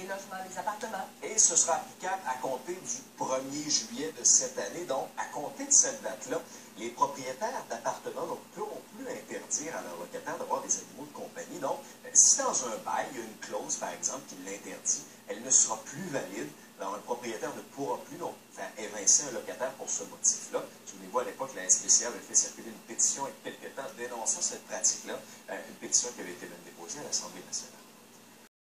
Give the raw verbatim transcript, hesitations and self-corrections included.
logements, les appartements. Et ce sera applicable à compter du premier juillet de cette année. Donc, à compter de cette date-là, les propriétaires d'appartements ne pourront plus interdire à leurs locataires d'avoir des animaux de compagnie. Donc, si dans un bail, il y a une clause, par exemple, qui l'interdit, elle ne sera plus valide. Alors, un propriétaire ne pourra plus donc, faire évincer un locataire pour ce motif-là. Souvenez-vous, à l'époque, la S P C A avait fait circuler une pétition il y a quelques temps dénonçant cette pratique-là, une pétition qui avait été même déposée à l'Assemblée nationale.